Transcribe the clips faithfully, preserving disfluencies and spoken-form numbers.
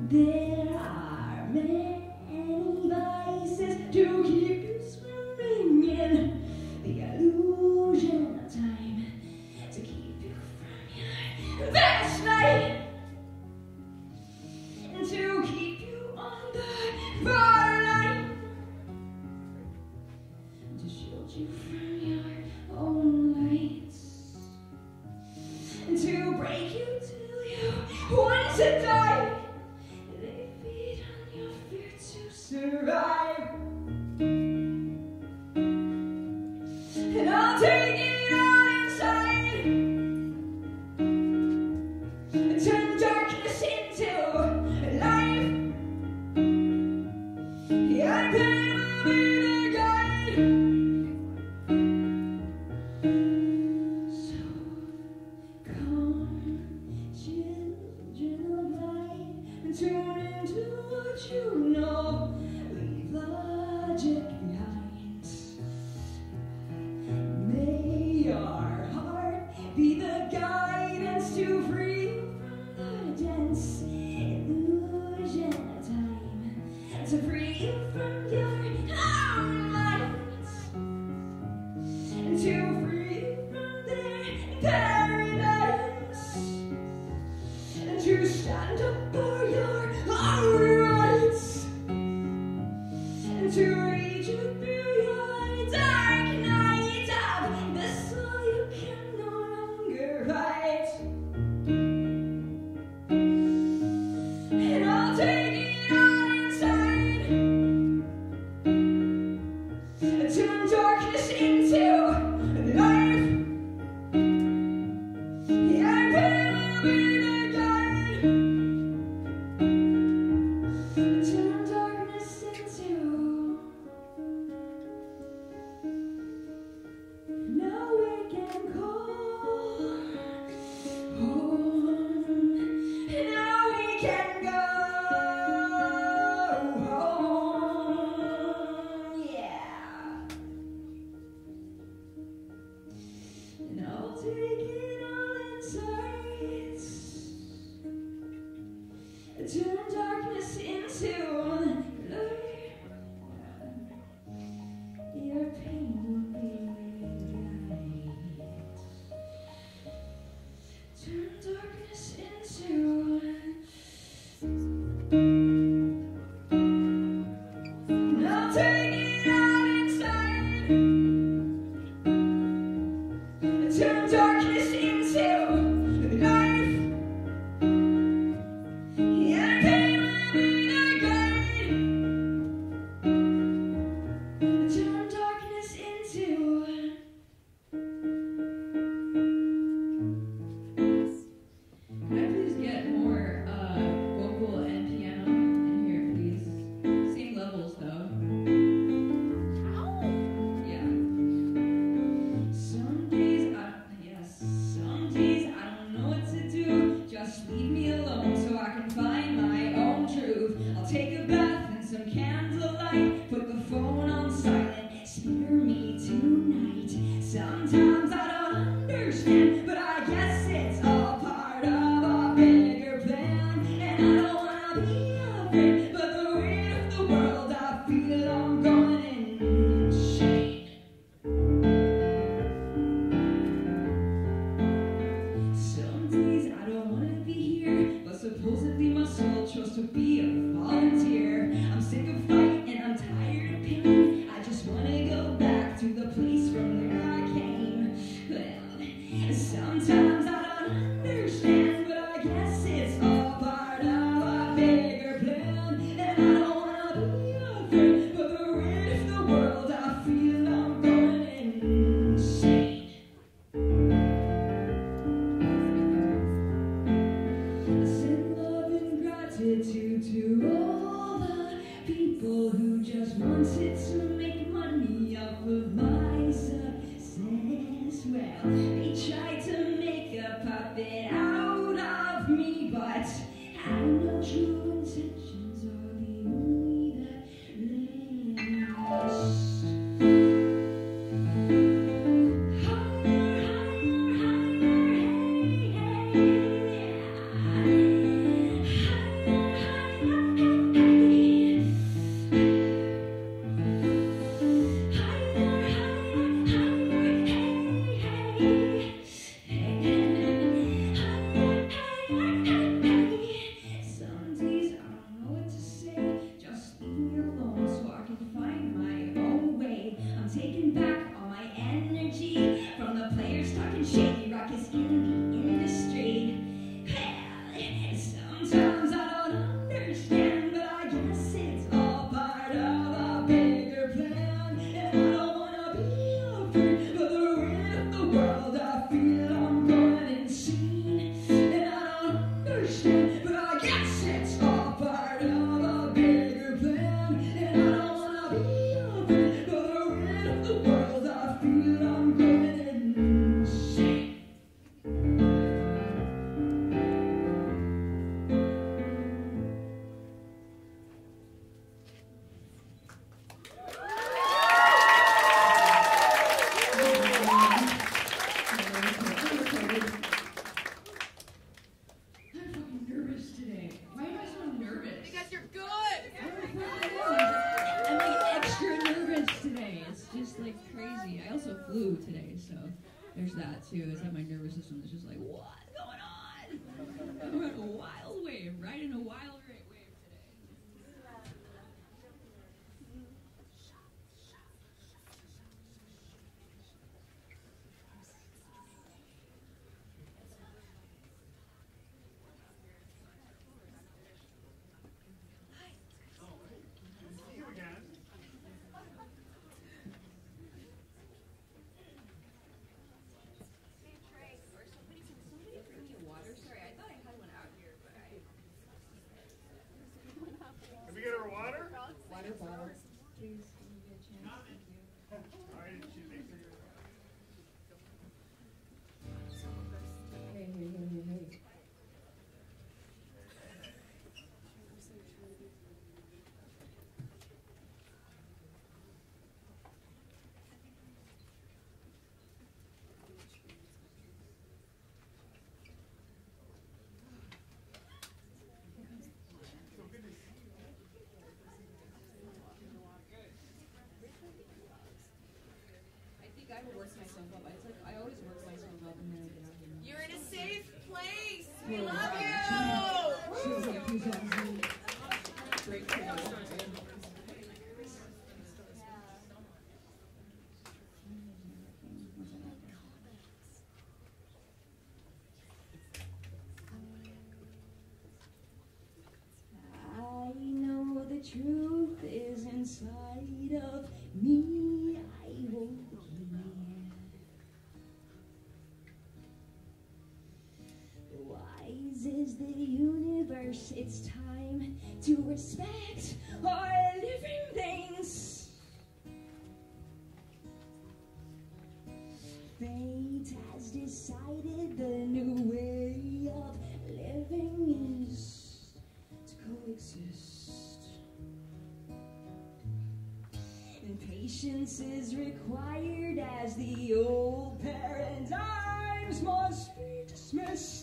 There are many vices to keep you swimming in the illusion of time, to keep you from your best night, and to keep you on the borderline, to shield you from your own lights, and to break you till you want to die. They feed on your fear to survive, and I'll take it all inside and turn darkness into life. Yeah, pain will be the guide. So come, children of light, and tune into what you know. Leave logic behind. May your heart be the guidance to free you from the dense illusion of time, to free you from your own minds, and to free you from their paradise, and to stand up for your own rights, and to read you through your dark night of the soul you can no longer fight. And I'll take it all inside and turn darkness into life. Yeah, pain will be the guide. Turn darkness into nowhere can call home. Now we can go home. Yeah. And I'll take it all inside. Turn darkness into light. Your pain will be light. Turn darkness into and I'll take it all inside. Turn darkness into life. Yeah, pain will be the guide. Turn darkness into. Can I please get more uh, vocal and piano in here, please? Same levels, though. Yeah. Some days I, yes, some days I don't know what to do. Just leave me alone so I can find my own truth. I'll take a bath and some candlelight, put the phone on silent, spare me tonight. Sometimes I don't understand, but I guess it's all part of a bigger plan. And I don't wanna be afraid, but the weight of the world, I feel I'm going insane. Some days I don't wanna be here, but supposedly my soul chose to be a volunteer. I'm sick of fight and I'm tired of pain. I just wanna go back to the place from where I came. Well, sometimes I don't understand, but I guess it's all part of a bigger plan. And I don't wanna be afraid, but the weight of the world, I feel I'm going insane. I send love and gratitude to all the people who just wanted to make money off of my success. Well, they tried to make a puppet out of me, but I know true intentions are the only that last. Higher, higher, higher, hey, hey. Higher, higher, flu today, so there's that too. It's that my nervous system is just like, what's going on? We're in a wild wave, right in a wild wave today. Water bottle, please. Can you get a chance? Thank you. Hey, hey, hey, hey, hey. I would work myself up. It's like I always work myself up and then I get out here. You're in a safe place. We love you. She's like, she's awesome. Great to know. I know the truth is inside of me. I won't. Wise is the universe, it's time to respect our living things. Fate has decided the new way of living is to coexist. And patience is required as the old paradigms must be dismissed.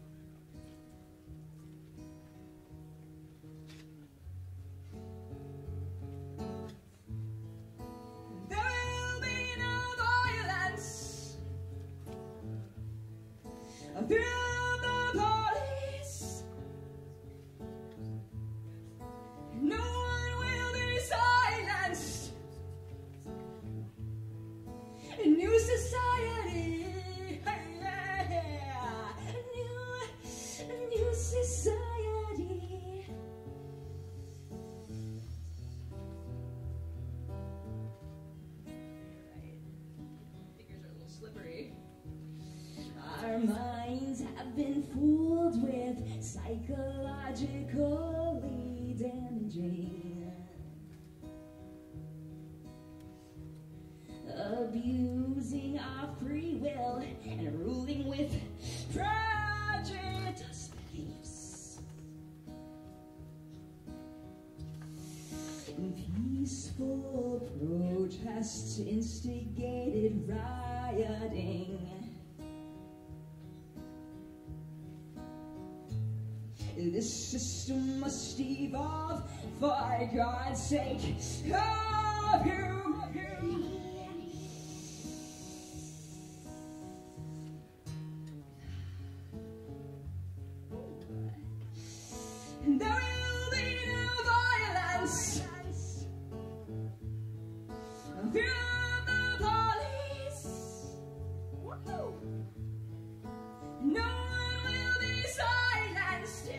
Through the police, no one will be silenced. A new society, yeah. a new, a new society. Right. Fingers are a little slippery. Our minds have been fooled with psychologically damaging, abusing our free will and ruling with prejudice beliefs. Peaceful protests instigated rioting. This system must evolve, for God's sake, of you, of you. There will be no violence from the police. Woo-hoo. No one will be silenced.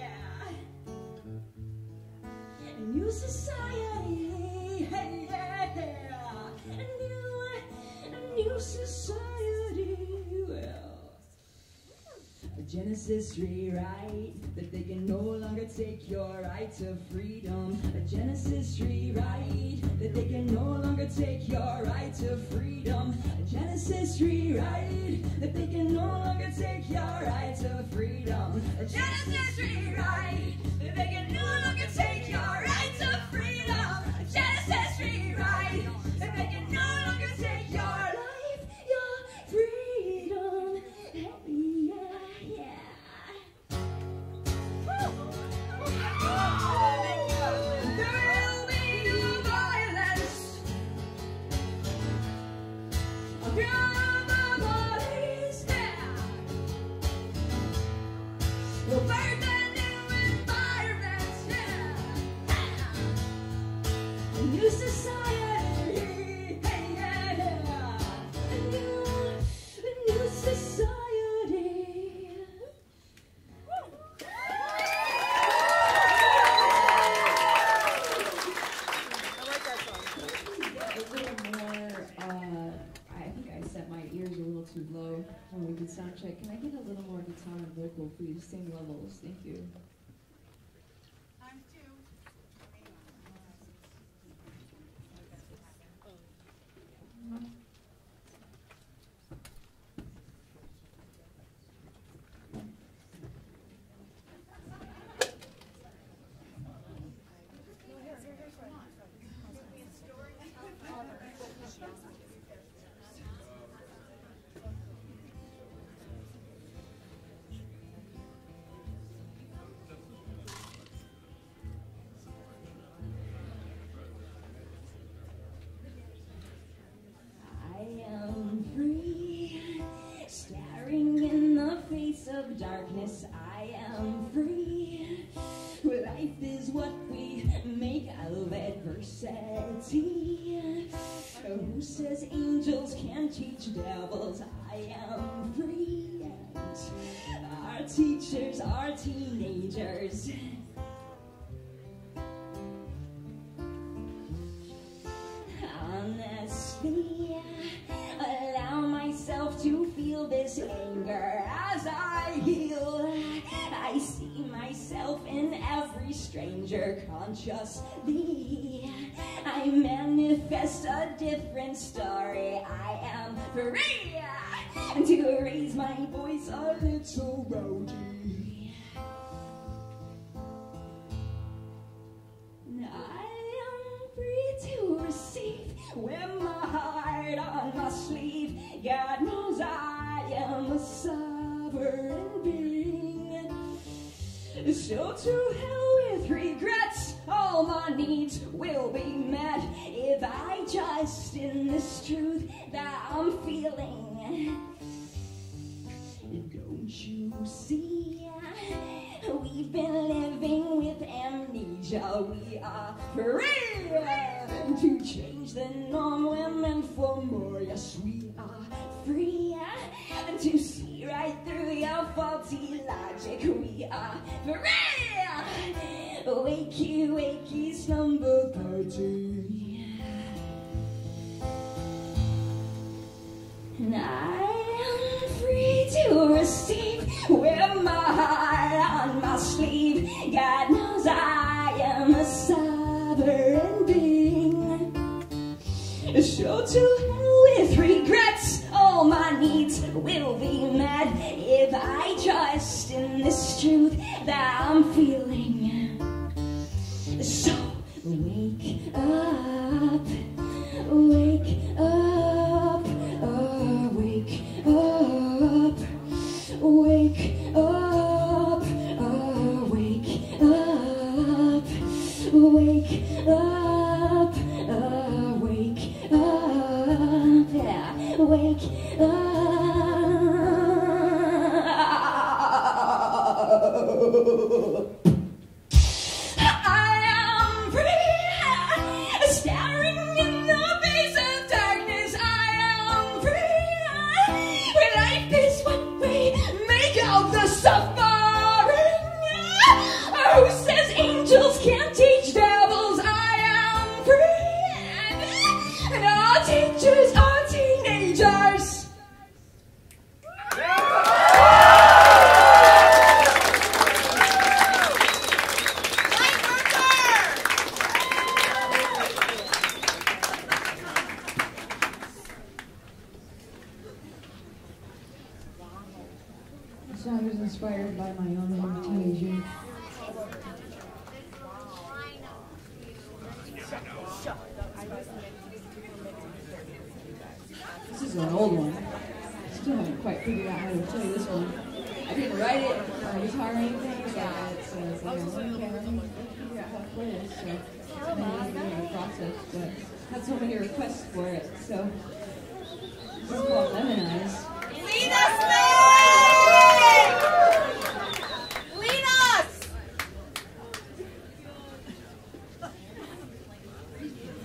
A new society, hey, yeah, a new, a new society, well, a Genesis rewrite, that they can no longer take your right to freedom. A Genesis rewrite, that they can no longer take your right to freedom. A Genesis rewrite, that they can no longer take your right to freedom. A Genesis rewrite, that they can no longer take your right to freedom. A Genesis rewrite, that they can no longer take your life, your freedom. Hey, yeah, yeah. There will be no violence. new society, hey, yeah, yeah. A new, a new society. A little more, uh, I think I set my ears a little too low when we did sound check. Can I get a little more guitar and vocal, please? Same levels, thank you. Of darkness, I am free. Life is what we make of adversity. Who says angels can't teach devils? I am free. And our teachers are teenagers. Honestly, allow myself to feel this anger as I heal. I see myself in every stranger consciously. I manifest a different story. I am free to raise my voice a little rowdy. I am free to receive, wear my heart on my sleeve. God knows I am a sovereign being. So to hell with regrets, all my needs will be met if I trust in this truth that I'm feeling. Don't you see? We've been living with amnesia. We are free to change the norm. We're meant for more. Yes, we are free to see right through your faulty logic. We are free. Wakey, wakey, slumber party. And I am free to receive, wear my heart on my sleeve. God knows I am a sovereign being. So to hell with regrets, all my needs will be met if I trust in this truth that I'm feeling. So wake up, wake up, uh, wake up, wake up, uh, wake up, wake up, uh, wake up, yeah, wake up. I am free, staring in the face of darkness. I am free, where life is what we make of the suffering. Who says angels can't teach devils? I am free, and our teachers are teenagers. The song is inspired by my own teenage years. This is an old one. Still haven't quite figured out how to play this one. I didn't write it on guitar or anything, but it's, uh, it's like, okay, let me figure out how to play this. So it's been a bit process, but I had so many requests for it. So this is called Lemon Eyes. Lead us, Meg! Lead us!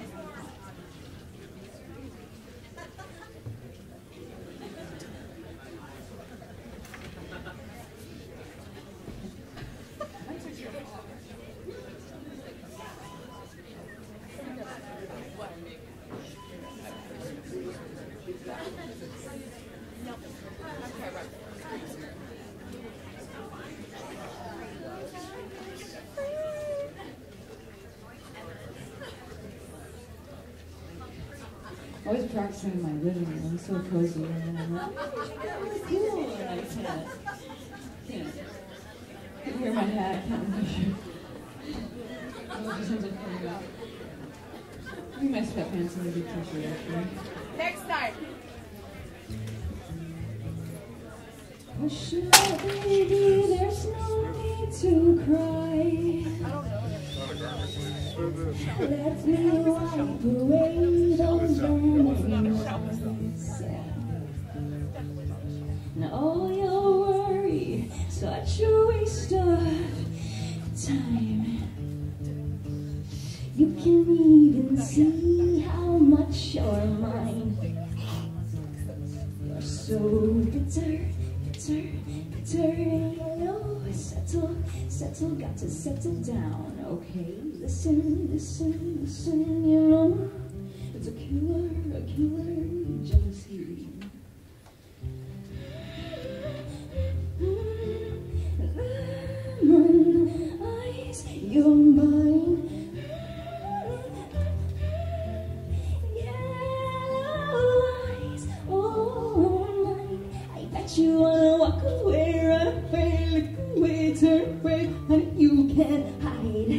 always practicing in my living room. I'm so cozy, and then I'm like, oh, really cool, and I can't, can't, can't wear my hat, can't wear my shirt. Oh, it just ends up coming out. I think my sweatpants and a big t-shirt, actually. Next time. Hush now, baby, there's no need to cry. Let me wipe away those memories. Now all your worry, such a waste of time. You can even see how much you're mine. You're so bitter, bitter, bitter and yellow. Settle, settle, got to settle down. Okay, listen, listen, listen, you know, it's a killer, a killer jealousy. Lemon eyes, you're mine. Yellow eyes, oh mine. I bet you wanna walk away, run away, look away, turn away, honey, you can't hide.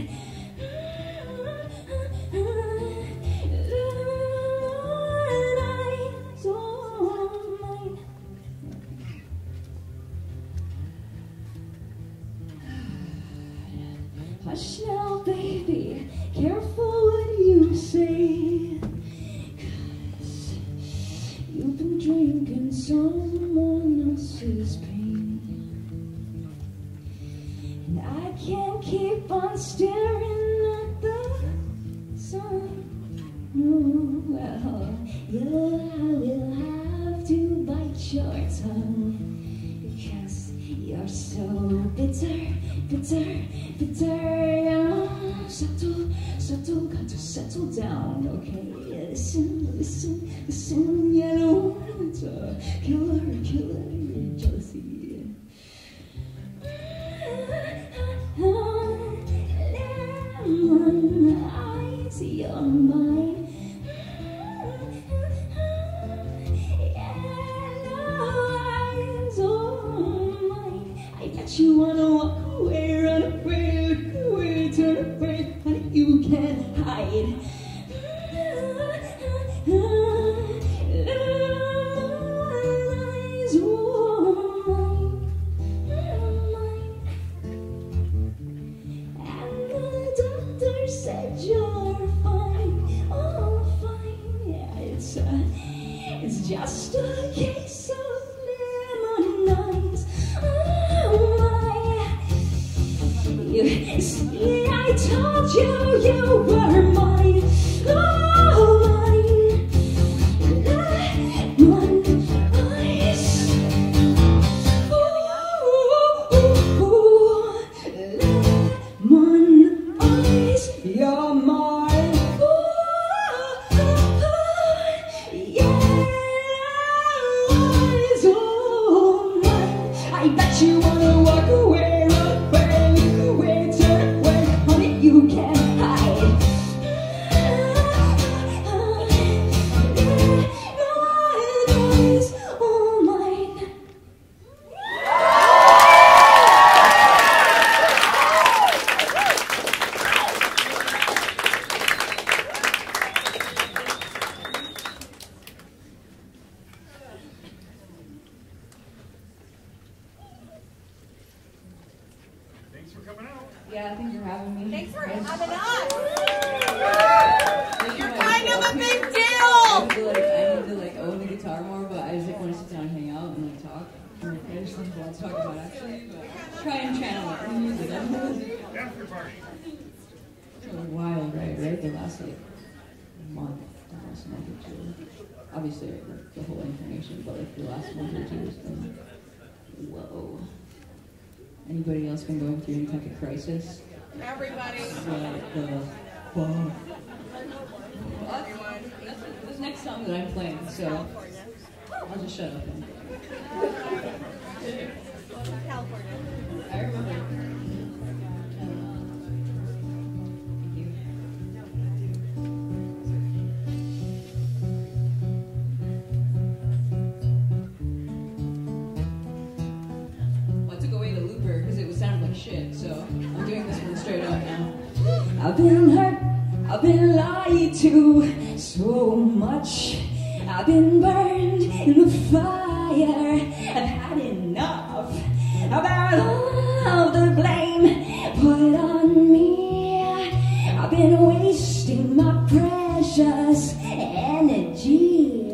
Hush now, baby, careful what you say, 'cause you've been drinking someone else's pain, and I can't keep on staring at the sun. No, well, you'll, I will have to bite your tongue, because you're so bitter, bitter, bitter, yeah. Settle, settle, got to settle down, okay? Listen, listen, listen, yellow, it's a killer, killer jealousy. Lemon eyes, you're mine. You wanna walk away, run away, look away, turn away, honey, you can't hide. Eyes, oh mine, mine. And the doctor said you're fine, oh fine, yeah, it's a, it's just a case of lemon eyes. You see, I told you you were mine, oh mine, lemon eyes, ooh, ooh, ooh, lemon eyes, you're mine, ooh, yeah, eyes, oh mine. I bet you wanna walk away. You can't hide. No eyes, all mine. Thanks for coming out. Yeah, thanks for having me. Thanks for I just- having us. You're Like, kind of a big I deal. need to like, I need to like own the guitar more, but I just like want to sit down and hang out and like talk. And, like, I just don't know what to talk about actually, but try and channel it in music. After party. It's a wild ride, right? The last like month, the last month or two. Obviously, like, the whole incarnation, but like the last month or two has been whoa. Anybody else been going through any type of crisis? Everybody. What the fuck? Well, that's this next song that I'm playing, so I'll just shut up then. California. I remember. Thank you. I've been lied to so much. I've been burned in the fire. I've had enough about all of the blame put on me. I've been wasting my precious energy.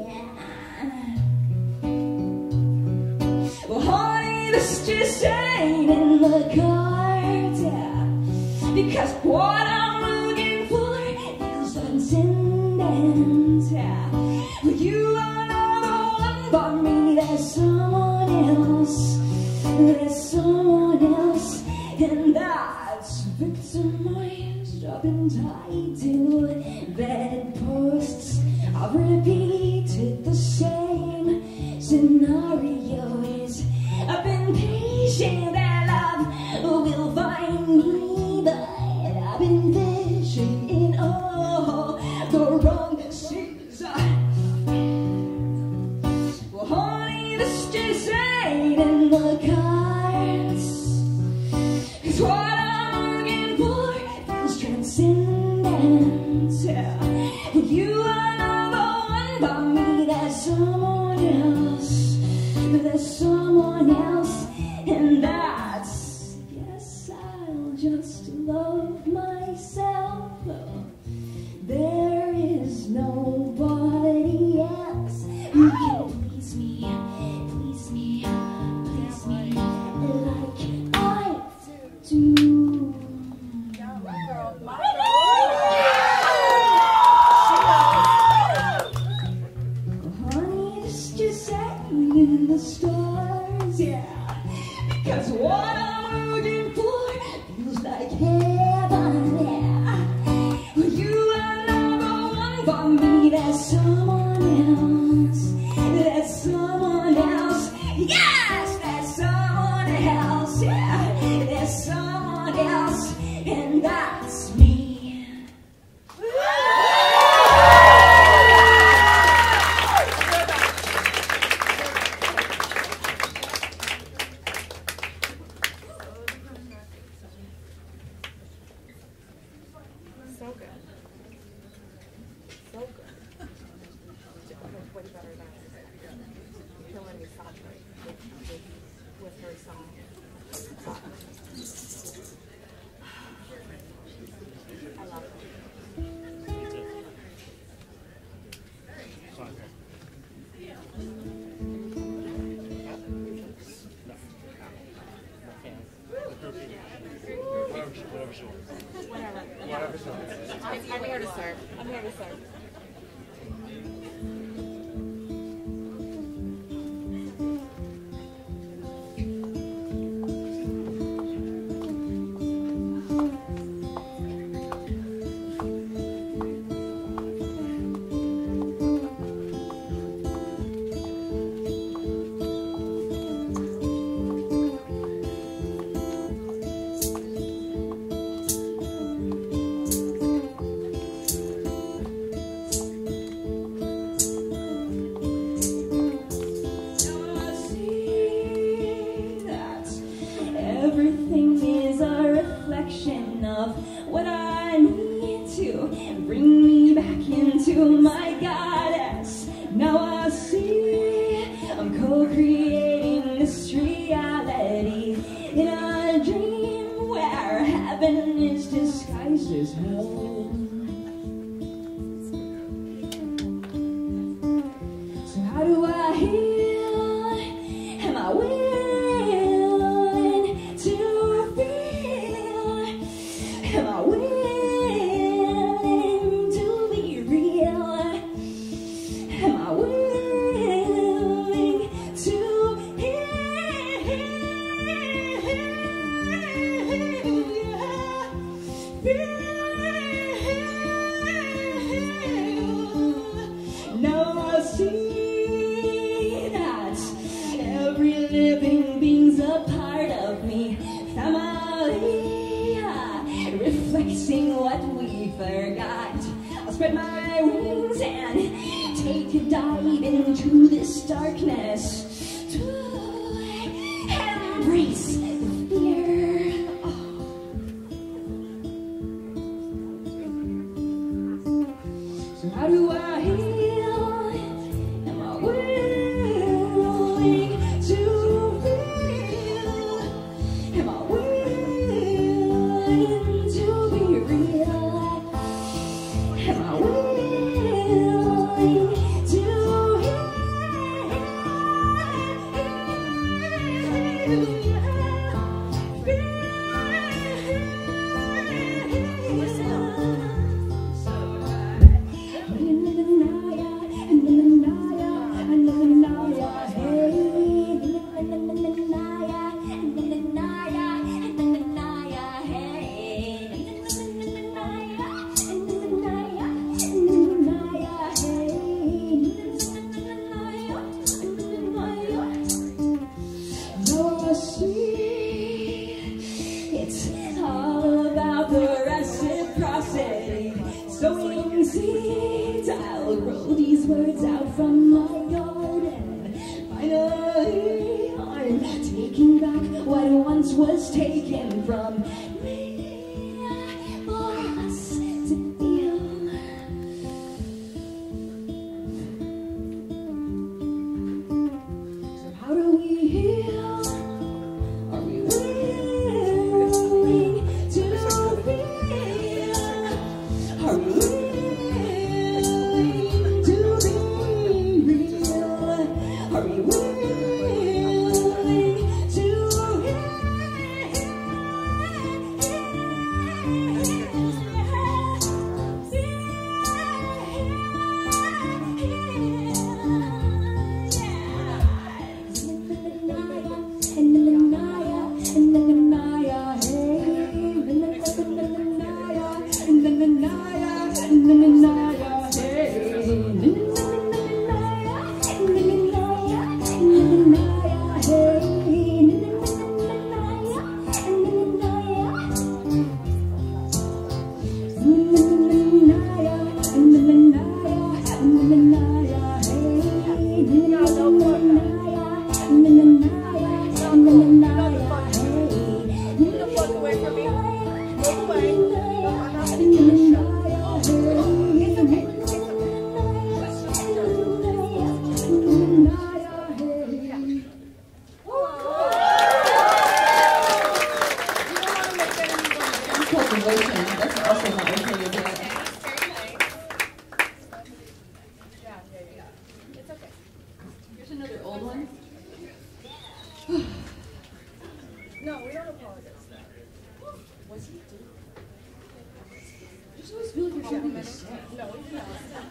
Well, honey, this just ain't in the cards, yeah. Because what I'm looking for is transcendence, yeah. Well, you are not the one but me. There's someone else. There's someone else, and that's victimized. I've been tied to bedposts. I've repeated the same scenarios. I've been patient that love will find me, but I've been fishing in all the wrong season. Well, honey, this just ain't in the cards. 'Cause what I'm looking for feels transcendent. Well, you are not the one but me. There's someone else. There's someone else, and that's, yes, I'll just love myself. There is nobody else who can please me, please me, please me like I do. Honey, it's just ain't in the stars, yeah. Because what I'm looking for feels like heaven, yeah. Well, you are not the one but me. There's someone else. There's someone else. Yes, there's someone else, yeah. There's someone else, and that's me. So good. So good. Way better than killing me softly with, with, with her song. I love it. Whatever she wants. Whatever. Whatever she wants. I'm, I'm here to serve. I'm here to serve. Everything is a reflection of what I need to bring me back into my goddess. Now I see I'm co-creating this reality in a dream where heaven is disguised as hell. So how do I heal? Am I willing to feel? Am I willing to be real? Am I willing to feel? Now I see that every living being's a part of me. Family, reflecting what we forgot. I'll spread my wings and take a dive into this darkness to embrace the fear. Oh. So how do I heal? Am I willing to feel? Am I willing to be real? Am I willing to heal? It's all about the reciprocity. Sowing seeds, I'll grow these words out from my garden. Finally, I'm taking back what once was taken from me for us to feel. So how do we heal? Are we willing to feel? Are we willing to be real? Are we willing to That's awesome. That was really good. Here's another old one. No, we don't apologize. What's he doing? I just always feel like you're shooting this. No, we did not.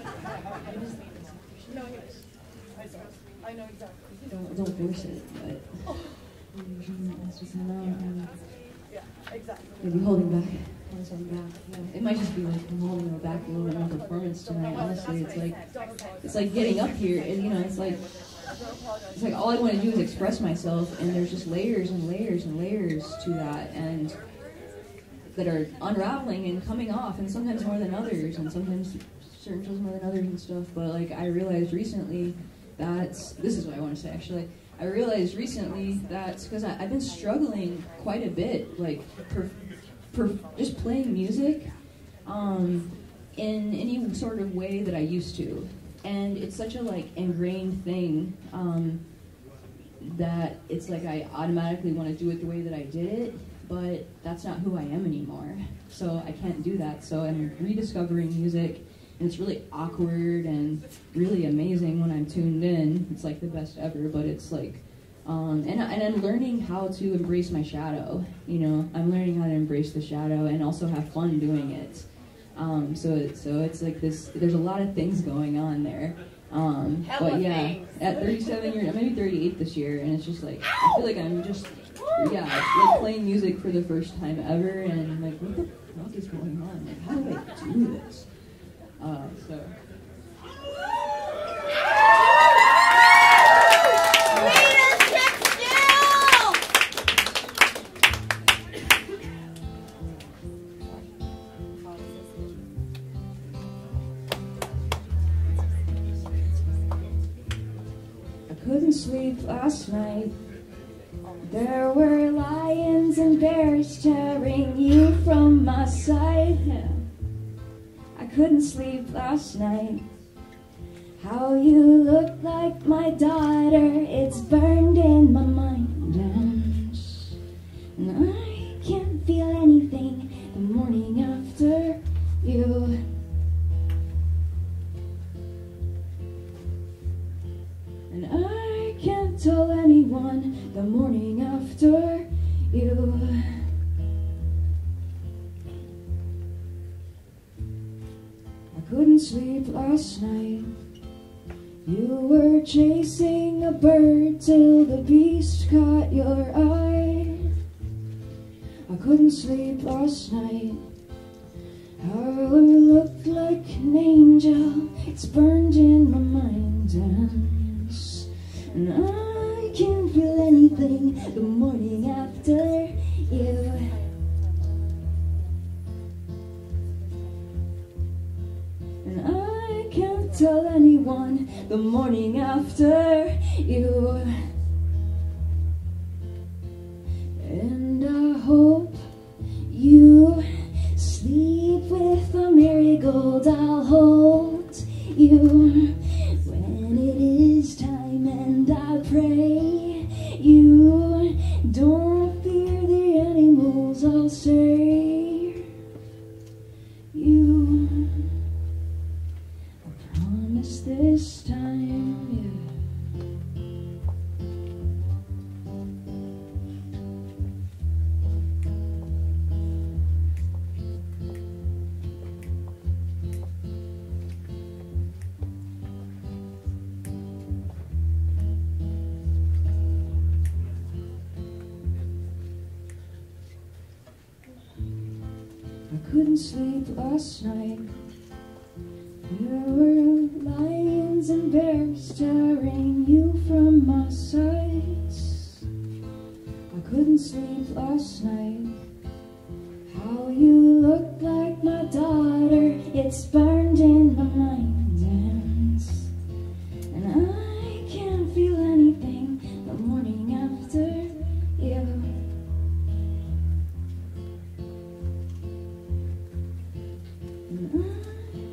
No, yes. I know. I know exactly. Don't, don't force it, but it's just not. Yeah, exactly. Maybe holding back. Holding back. Yeah. It might just be like I'm holding it back a little bit on performance tonight. Honestly, it's like it's like getting up here, and you know, it's like it's like all I want to do is express myself, and there's just layers and layers and layers to that, and that are unraveling and coming off, and sometimes more than others, and sometimes certain shows more than others and stuff. But like I realized recently that this is what I want to say actually. I realized recently that because I've been struggling quite a bit, like per, per, just playing music um, in any sort of way that I used to, and it's such a like ingrained thing um, that it's like I automatically want to do it the way that I did it, but that's not who I am anymore. So I can't do that. So I'm rediscovering music. And it's really awkward and really amazing when I'm tuned in. It's like the best ever, but it's like, um, and, and I'm learning how to embrace my shadow. You know, I'm learning how to embrace the shadow and also have fun doing it. Um, so, it, so it's like this, there's a lot of things going on there. Um, but yeah, at thirty-seven years, I'm maybe thirty-eight this year, and it's just like, I feel like I'm just, yeah, like playing music for the first time ever, and I'm like, what the fuck is going on? Like, how do I do this? Uh, so. I couldn't sleep last night. There were lions and bears tearing you from my side. I couldn't sleep last night. How you look like my daughter, it's burned in my mind, and, and I can't feel anything the morning after you. And I can't tell anyone the morning after you. I couldn't sleep last night. You were chasing a bird till the beast caught your eye. I couldn't sleep last night. How you looked like an angel, it's burned in my mind, and, and I can't feel anything the morning after you. And I can't tell anyone the morning after you. And I hope you sleep with a marigold. I'll hold you when it is time, and I pray you don't fear the animals. I'll say you. Promise this time, yeah. I couldn't sleep last night. There were lions and bears staring you from my sights. I couldn't sleep last night. How you look like my daughter, it's burned in my mind, and, and I can't feel anything the morning after you. And I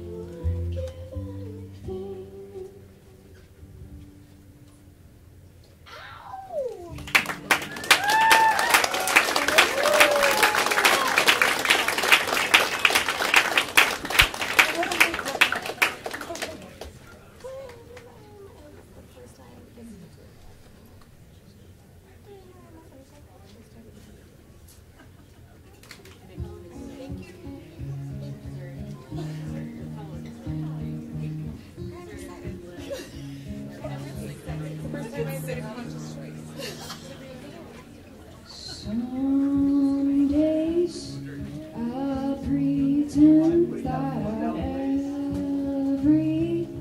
some days I pretend that everything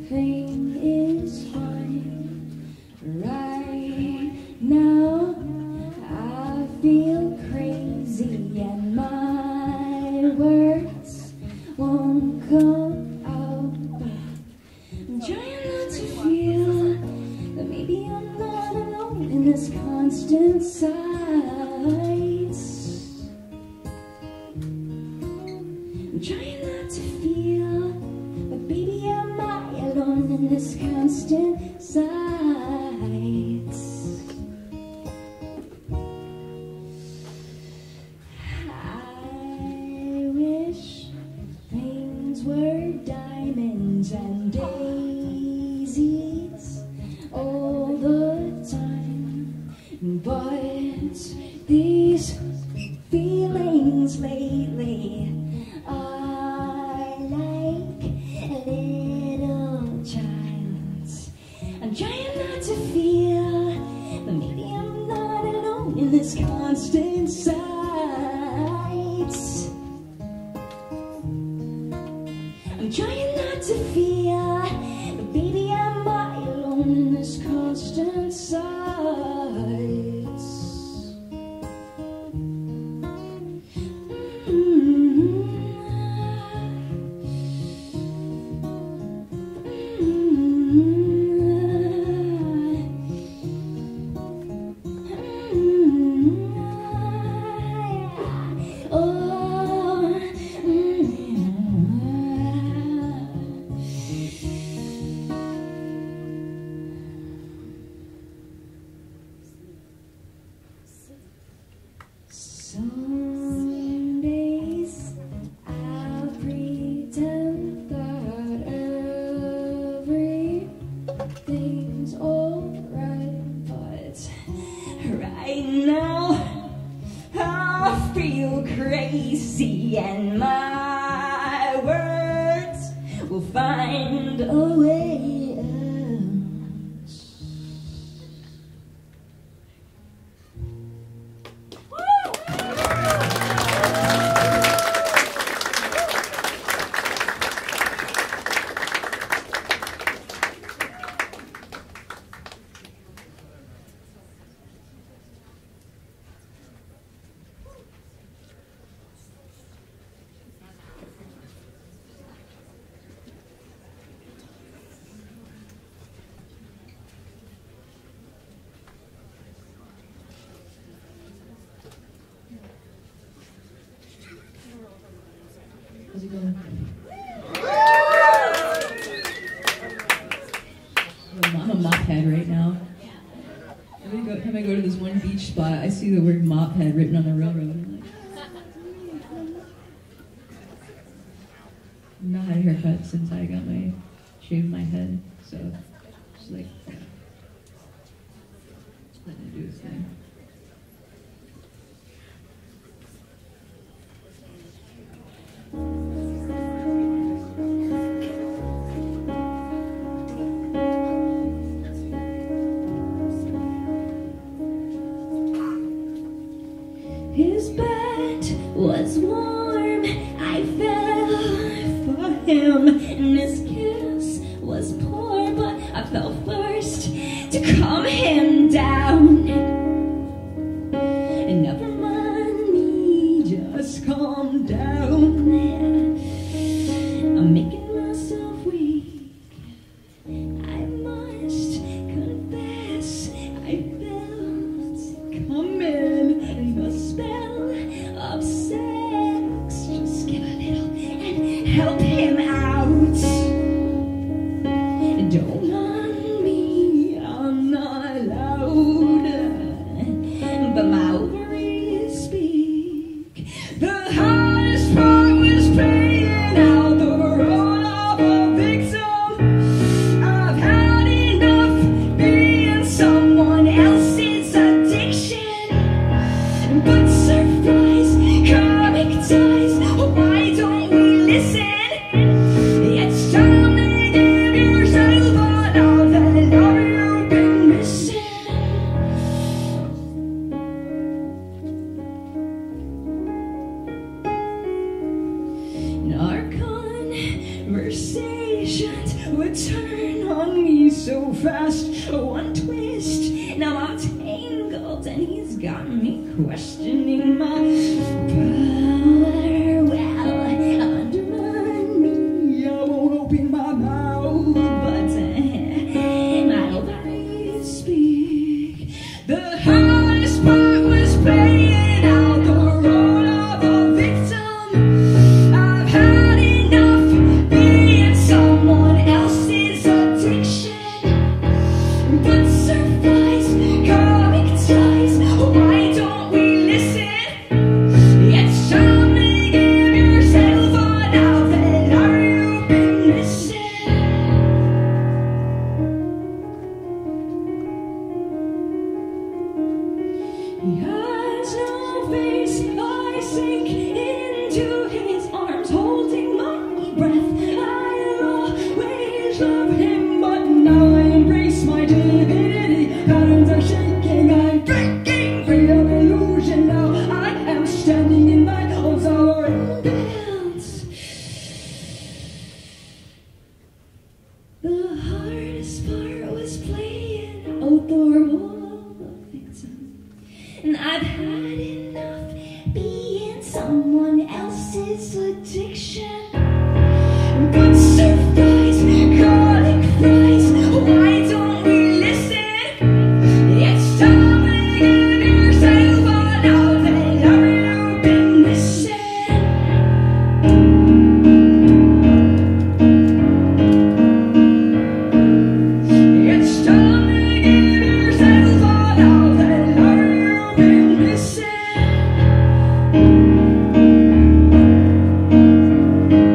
is fine. Right now I feel crazy and my words won't come out, but I'm trying not to feel that maybe I'm not alone in this constant silence. I'm trying not to feel, but baby, am I alone in this constant silence? I wish things were diamonds and daisies all the time, but these feelings lately are like little child's. I'm trying not to feel, but maybe I'm not alone in this constant silence. I'm trying not to feel, but baby, am I alone in this constant silence? Oh, find a way out. How's it going? I'm a mop head right now. Every go, time I go to this one beach spot, I see the word mop head written on the railroad. I'm like, I've not had a haircut since I got my shaved my head, so just like yeah. Letting it do its thing. His bed was warm, I fell for him, and his kiss was poor, but I fell first to calm him down. And never mind me, just calm down. I'm making myself weak, I must confess, I felt coming, and the spell of sex. Just give a little and help him out. Don't mind me, I'm not loud, but my ovaries speak. The hardest part was playing out the role of a victim. I've had enough being someone else's addiction. But surprise, comic ties, why don't we listen? It's time to give yourself all the love you've been missing. And our conversations would turn on me so fast. One twist, now I'm tangled, and he's got me questioning my power. Well, undermine me, I won't open my mouth, but uh, my ovaries speak. The hardest part was playing out the role of a victim. I've had enough being someone else's addiction. But surprise, comic ties, why don't we listen? It's time to give yourself all of the love you've been missing. He has no face, I sink into his arms, holding my breath. I always love him, but now I embrace my divinity. Patterns are shaking, I'm breaking free of illusion. Now I am standing in my own sovereign dance. The hardest part was playing out the role of a victim. And I've had enough being someone else's addiction. But surprise, garlic fries, why don't we listen? It's time to give yourself all of the love you've been missing. It's time to give yourself all of the love you've been missing.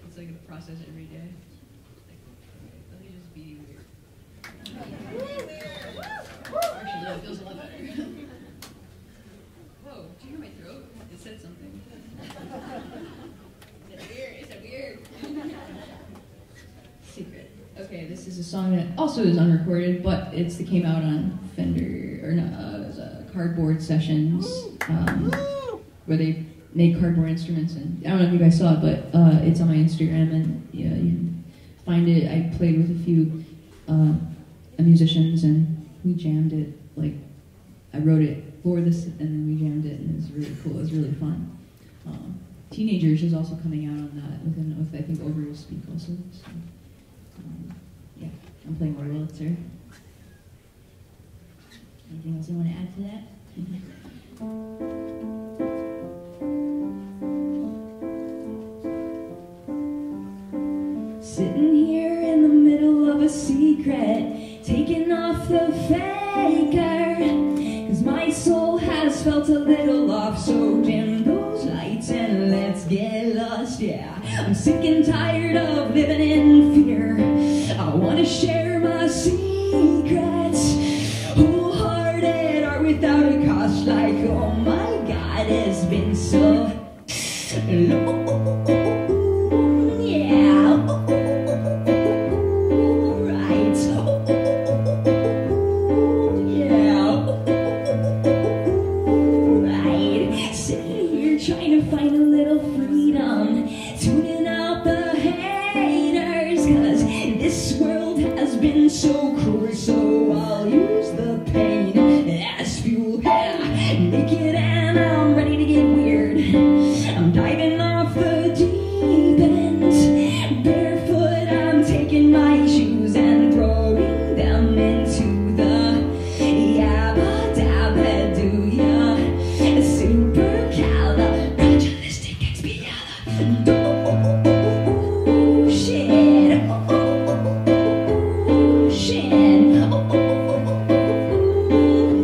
it's like a process every day. Like, let me just be weird. Actually, no, it feels a lot better. Whoa, did you hear my throat? It said something. It's weird, it's a weird. Secret. Okay, this is a song that also is unrecorded, but it's that came out on Fender, or not, uh, it was, uh, Cardboard Sessions, um, where they make cardboard instruments, and I don't know if you guys saw it, but uh, it's on my Instagram, and yeah, you can find it. I played with a few uh, musicians, and we jammed it. Like, I wrote it for this, and then we jammed it, and it was really cool. It was really fun. Um, Teenagers is also coming out on that, with, an, with I think Over Your Speak also. So, um, yeah, I'm playing Wurlitzer. Anything else you want to add to that? Sitting here in the middle of a secret, taking off the faker, 'cause my soul has felt a little off, so dim those lights and let's get lost, yeah. I'm sick and tired of living in fear. I want to share my secrets, wholehearted art without a cost, like, oh my God, it's been so long. So cruel, so I'll use the pain as fuel. Yeah, naked and I'm ready to get weird. I'm diving off the deep end. Barefoot, I'm taking my shoes and throwing them into the yabba dabba doo ya. Supercalifragilisticexpialidocious.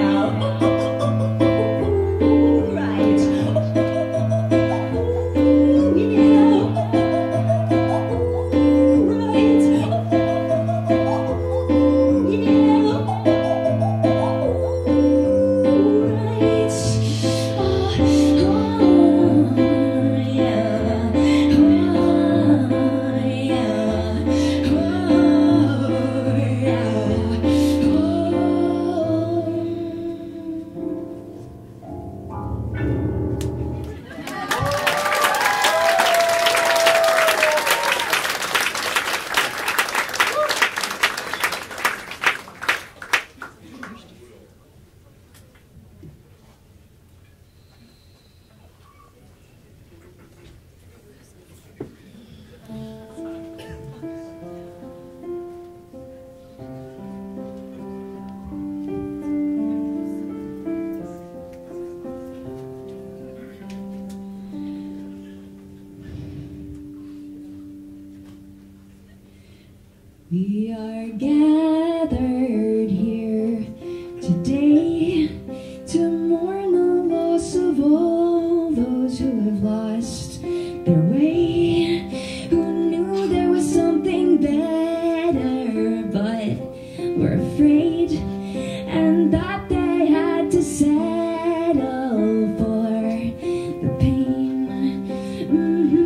We are gathered here today to mourn the loss of all those who have lost their way, who knew there was something better but were afraid, and that they had to settle for the pain. Mm-hmm.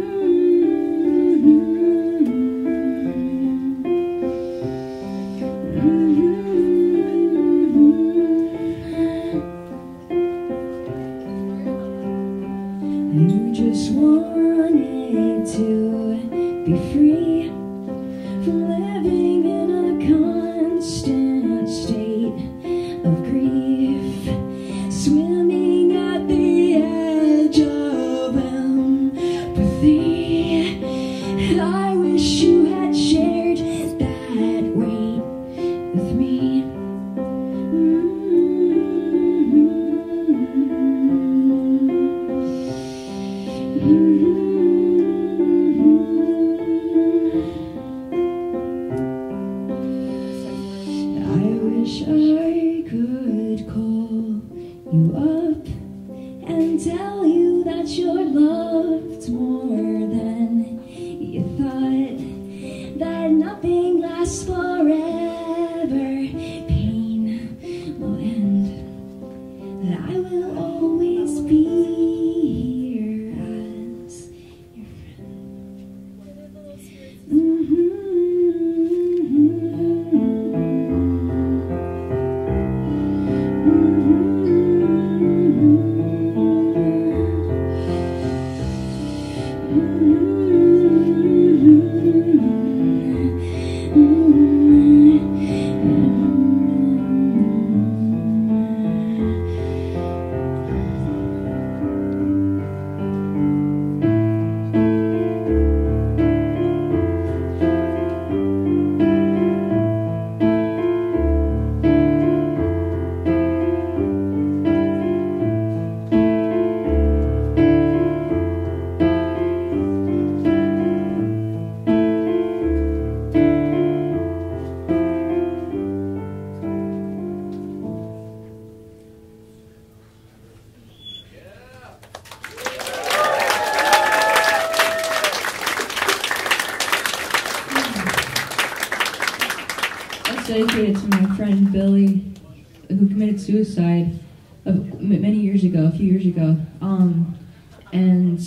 You just wanted to be free from living in a constant state of grief, swimming at the edge of empathy. I wish you had shared that weight with me. I wish I could call you up and tell you that you're loved more than last forever. Pain will end. That I will always be here as your friend. Mm-hmm. Dedicated to my friend Billy, who committed suicide uh, many years ago, a few years ago. Um, and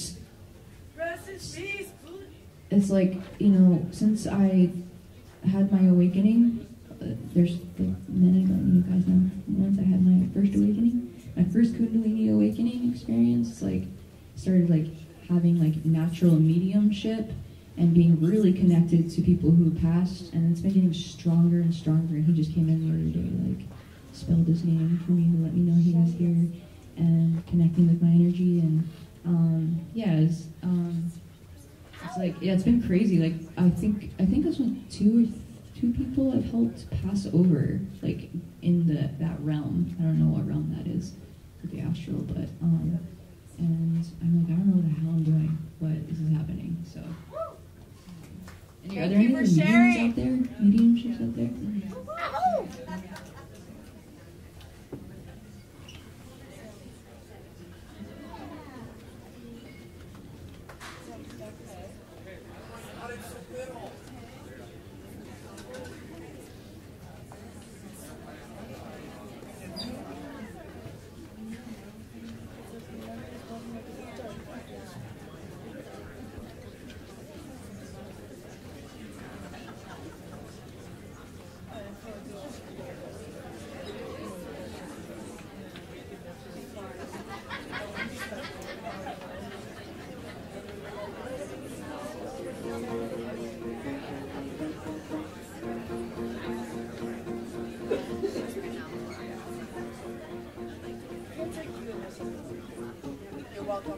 it's like, you know, since I had my awakening, uh, there's the many, you guys know, once I had my first awakening, my first Kundalini awakening experience, like, started like having like natural mediumship and being really connected to people who passed, and it's been getting stronger and stronger. And he just came in the other day, like, spelled his name for me to let me know he was here, and connecting with my energy. And um, yeah, it's, um, it's like, yeah, it's been crazy. Like, I think I think that's when two or two people I've helped pass over, like, in the that realm. I don't know what realm that is with the astral, but um, and I'm like, I don't know what the hell I'm doing, but this is happening. So. And are there any other mediums out there? Mediumships out there? You're welcome.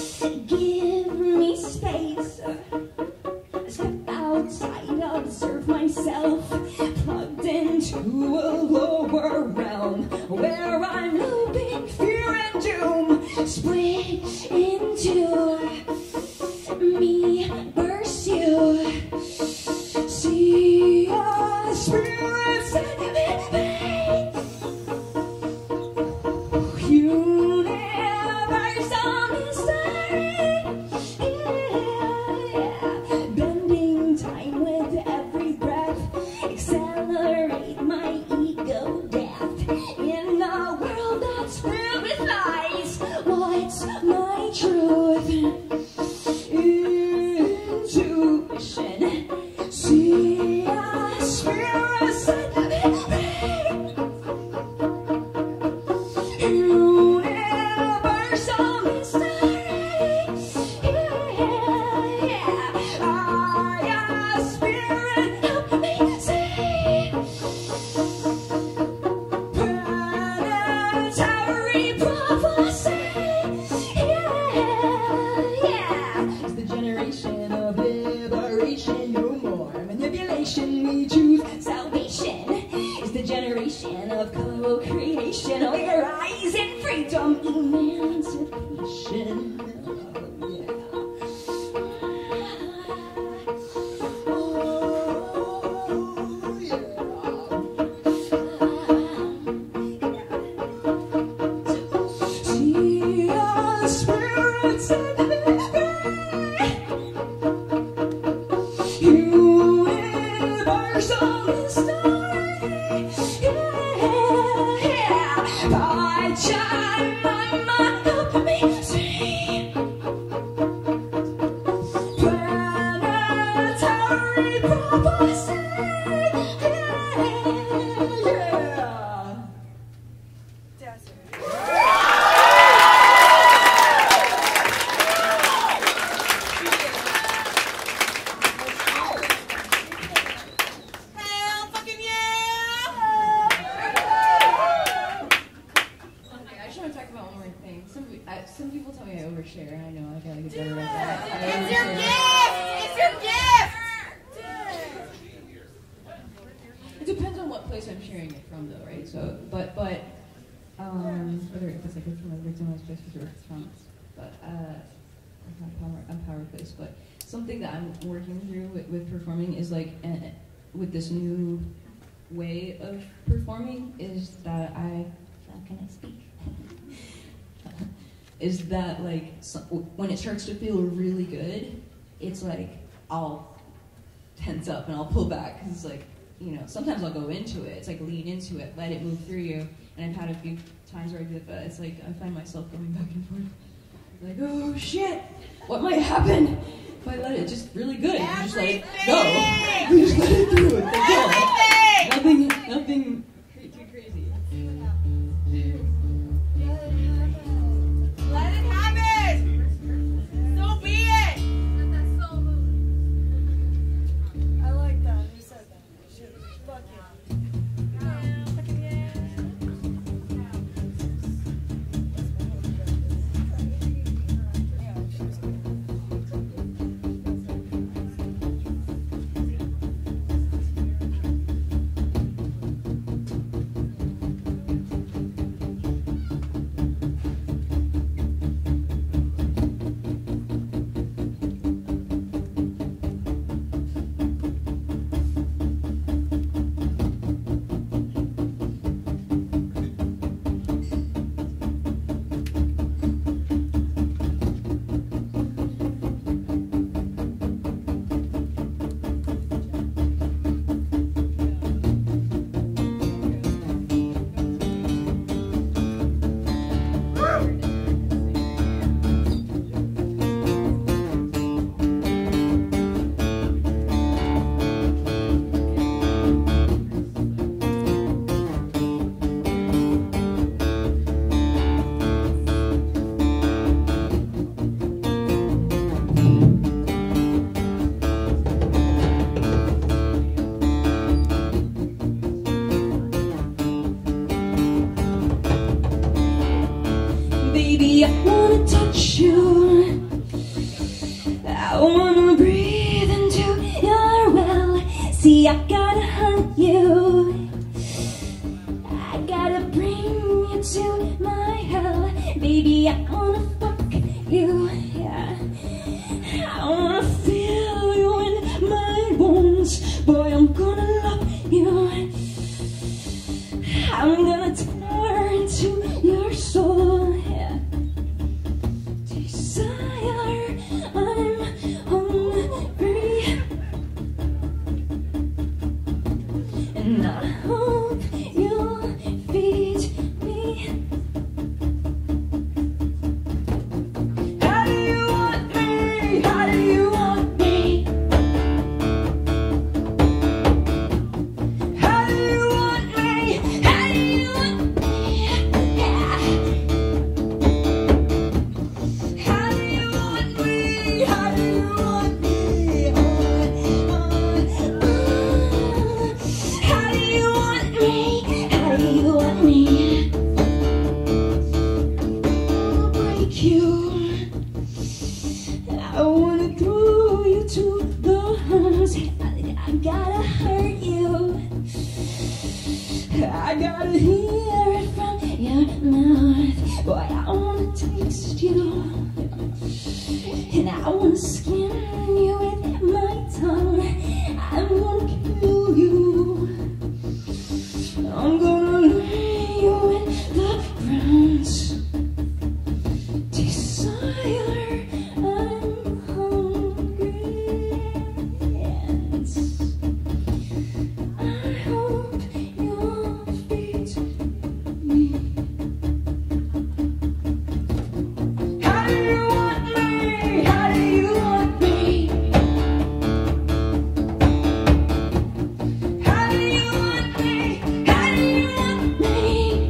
Give me space. Step outside, observe my myself plugged into a lower realm where I'm looping fear and doom, split into me versus you. See our spirits and me. Universe of mystery. Yeah, yeah. Bending time with every breath. Accelerate my ego death. In a world that's filled with lies, what's my truth? Intuition. See our spirits and me. Universe of mystery. Yeah, yeah. Our spirit help me see. Planetary prophecy. Yeah, yeah. It's the generation of liberation. No more manipulation. We choose salvation. It's the generation of co-creation. We rise in freedom, emancipation. Oh, yeah. Oh, yeah. See our spirits and universe of mystery. Yeah, yeah. By time my mind help me see. Planetary prophecy. Yeah, yeah. Hell fucking yeah! Okay, I just want to talk about one more thing. Some I, some people tell me I overshare, and I know I gotta get better at that. I It's your overshare. gift! It's your gift! It depends on what place I'm sharing it from, though, right? So, but but um, whether if it's like from a victimized place or if it's from, but uh, it's not power, empowered place. But something that I'm working through with, with performing is like uh, with this new way of performing is that I how can I speak? is that like so, when it starts to feel really good, it's like I'll tense up and I'll pull back because it's like, you know, sometimes I'll go into it. It's like lean into it, let it move through you. And I've had a few times where I do that, but it's like I find myself going back and forth. Like, oh shit, what might happen if I let it just really good? You just let it go. You just let it do it. Let go. Nothing, nothing too crazy. Let it happen! So be it! I like that. Who said that? Shoot. Fuck you. Yeah, fucking yeah. Baby, I wanna touch you. I wanna breathe into your well. See, Baby, I gotta hunt you. I gotta bring you to my hell. Baby, I wanna fuck you, yeah. I wanna feel you in my bones. Boy, I'm gonna love you. I'm gonna tear into your soul, yeah. Desire, I'm hungry, and I hope you'll feed me. How do you want me? How do you want me? How do you want me? How do you want me? Yeah. How do you want me? How do you want me? Oh, oh, oh. How do you want me? How do you want me? I'll break you. I wanna throw you to the homes. I, I gotta hurt you. I gotta hear it from your mouth. Boy, I wanna taste you. And I wanna skin you with my tongue. I'm gonna kill you. I'm gonna lay you in the ground. Desire, I'm hungry, and I hope you'll feed me. How do you want me? How do you want me? How do you want me? How do you want me?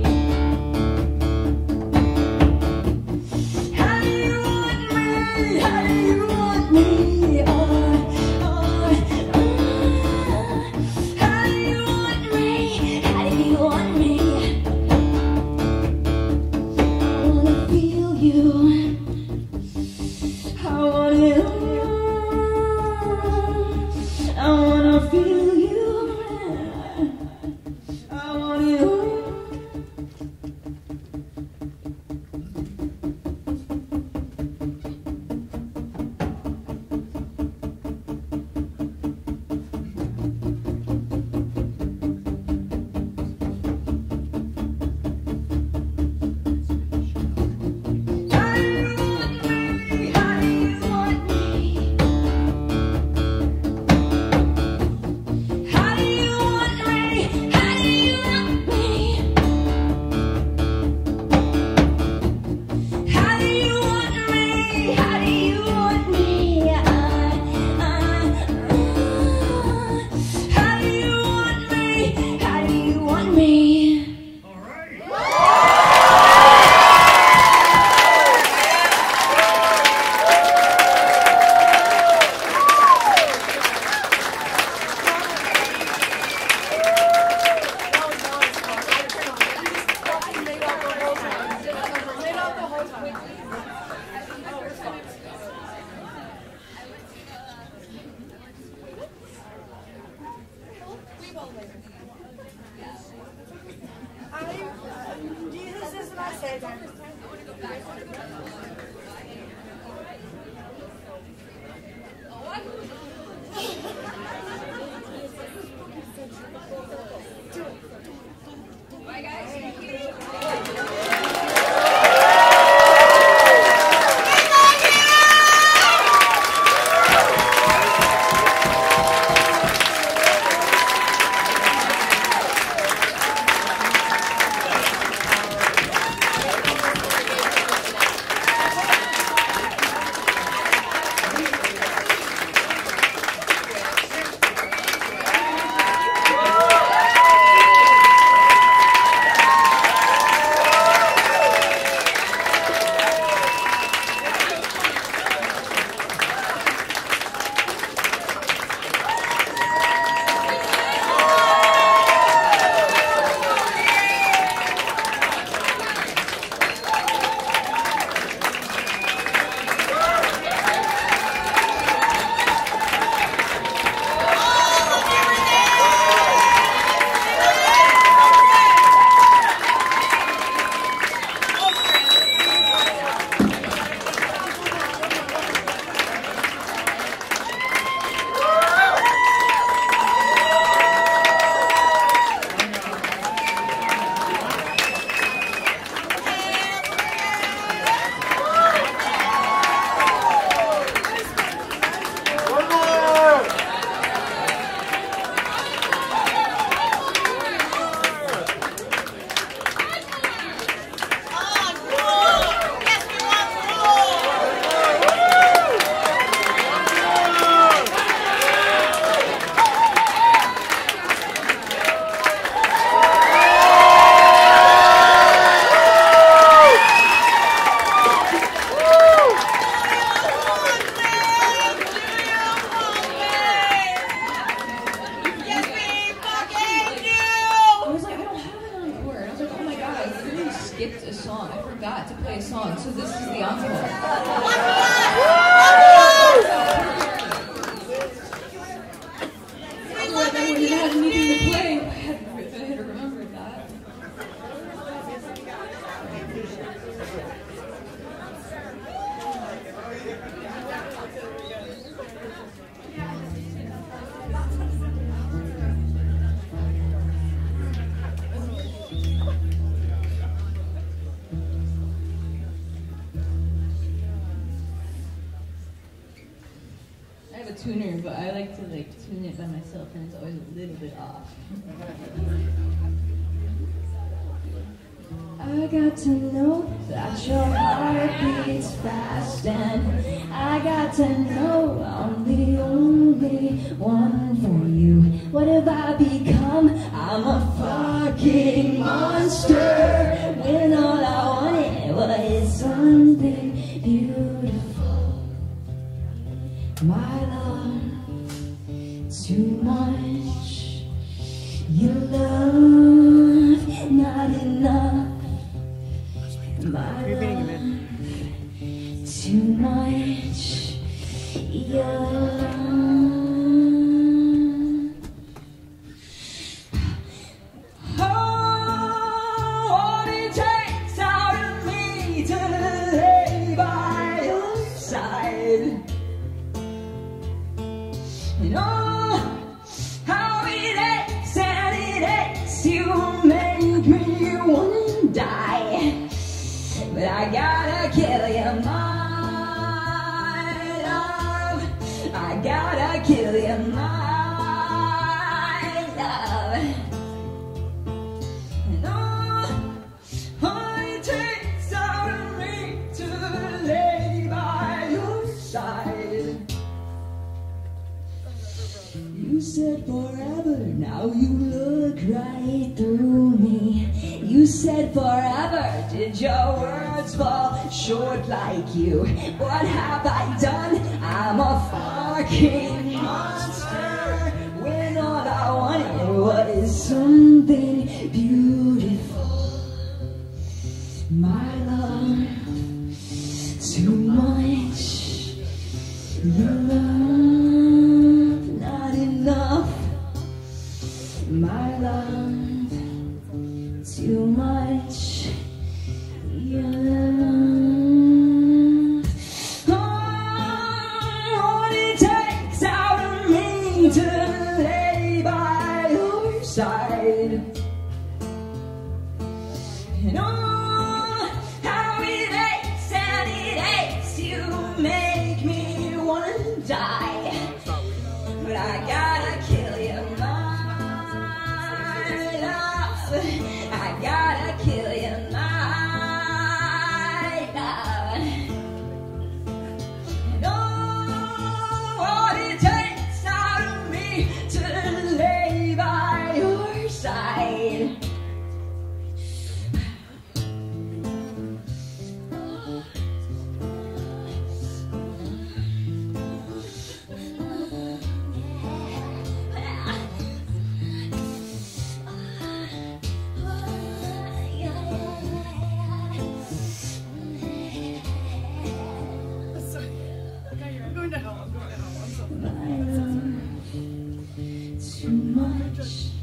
How do you want me? How do you want me? Oh, oh, oh. How do you want me? How do you want me? I wanna feel you. I want you. I wanna feel you. I want you. How do you want me? How do you want me? How do you want me? How do you want me? How do you want me? How do you want me? Uh, uh, uh. How do you want me? How do you want me? All right. Jesus is my savior. forgot to play a song, so this is the encore. Otherwise, I wouldn't have had anything to play if I had, if I had remembered that. I have a tuner, but I like to like tune it by myself, and it's always a little bit off. I got to know that your heart beats fast, and I got to know I'm the only one for you. What have I become? I'm a fucking monster, when all I wanted was something beautiful. My love, too much. Your love, not enough. My love, too much. Your love. Oh, what it takes out of me to lay by your side. And oh, how it aches and it aches, you make me wanna die. But I gotta kill you, my love. I gotta kill you, my love. And oh, all it takes out of me to lay by your side. You said forever, now you look right through me. You said forever, did your words fall short like you? What have I done? I'm a fucking monster, when all I wanted was something beautiful. My love, too much. Your love, not enough. My love, too much. Your love. Oh, what it takes out of me to lay by your side. And oh, how it aches and it aches, you make me wanna die. But I gotta kill you, my love. I gotta kill you, my love. And oh, what it takes out of me to lay by your side. I'm going to hell. I'm going to hell. I'm so My love, too much.